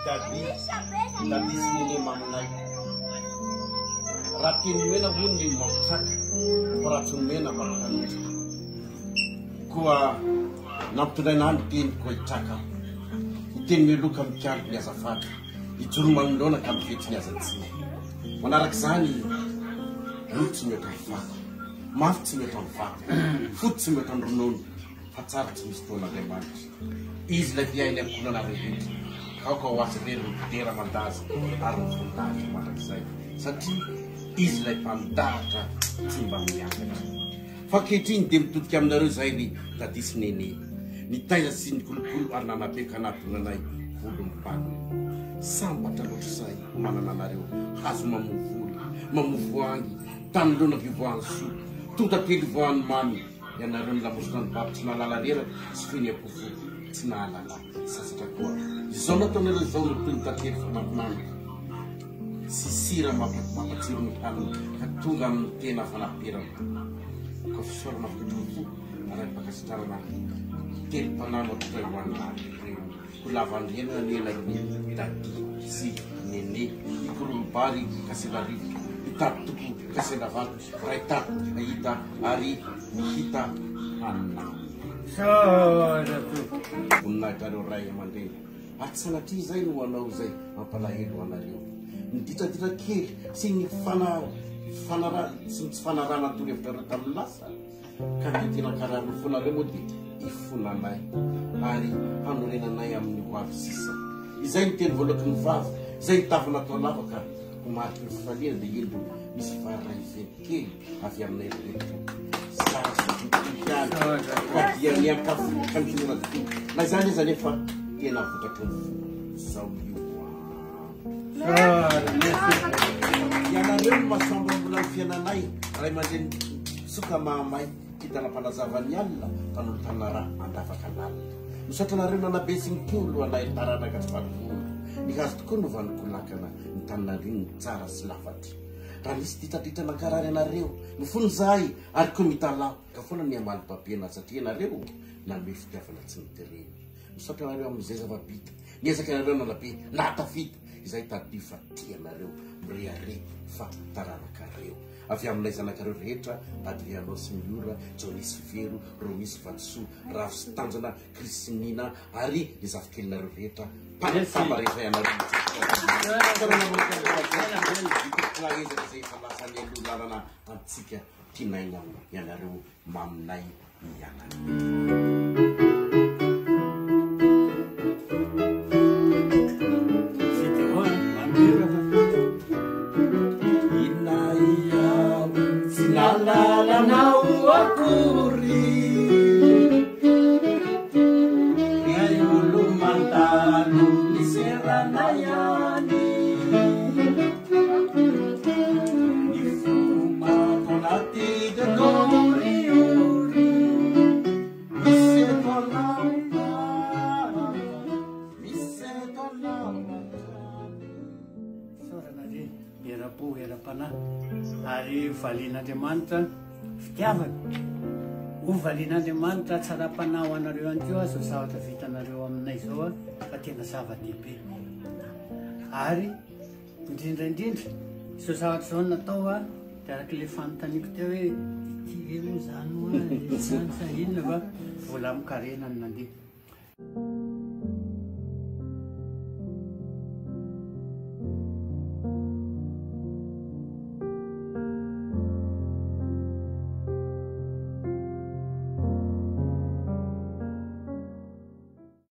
tadi sini mamnai ratin mena bundi maksak peracun mena makan kuah naptu dan antin koi cakap tin milu kam cak biasa fat icur mandona kam fitnya zatsi menarak sani luts meton fat maft meton fat foot meton runun facar mistola de mat isla dia ine kulona revit kau wasir tera mandas arun fundani matak sai sati isla pandata timbang yang fakitin tim tut kam daru sai ni tatis nini ni taya sin kulkul arna na pe kana tunanai hudum pan sampa talot sai mana na nario hasma mamufuangi tando na kiwansu tuta kidwan mami yana ron la mustan pap tna la dira sfinia kufu tna la sasa kwa zona tonela zona tunta kid man sisira mapatiru panu katunga mtena fana pira ko forma kutu ara pakastara na kel panano taiwan kulavan yena ni lagi tadi si nene kurumpari kasilari tatuku kasedavan reta aita ari kita anna unna karo rai mande atsana ti zainu wana uzai mapala hedu wana rio ndita ke sini fanarana tu lefter tamlasa kakitina karamu funa remoti ifuna nai ari hanurina nai amni kwa sisa izain ten volokun faf zain tafna to lavaka uma falia de yindu misfara ifeke afiam nei dia kaf kanjuna na zani fa tena futatun sawi yana lem masamba bulan fiana nai rai majin suka mamai kita na panazavan yalla tanul tanara andafa kanal musatana rena na basing kulu ana tarana katfatu dikast kunu van kulakana tanarin tsara slafati ranis tita na karare na reo mfunzai arkomitala kafona ni amal papiena satina reo na bifta fana tsintere musatana reo mzeza vapita nieza kana reo na lapi lata fit izai tadifa tia na reo briare fa tarana kareo avy aminay zanakare rehetra Adriano Simiura, Johnny Siveru, Romis Vatsu, Raf Stanjana, Kristinina ary izafikelonareo rehetra panafamba rehetra ianareo ezaka zay falasany alolalana antsika tinaina ianareo maminay ianareo Valian'Andriamanitra fitiavana ho valian'Andriamanitra tsara panao anareo any keo azo zavatra vitanareo aminay zao fa tena zava-dehibe ary indrindraindrindra zo zavatra zao natao dia arak'ile fanontaniako teo hoe ity moa zany moa zany sa inona va vola mikarena ny nandeha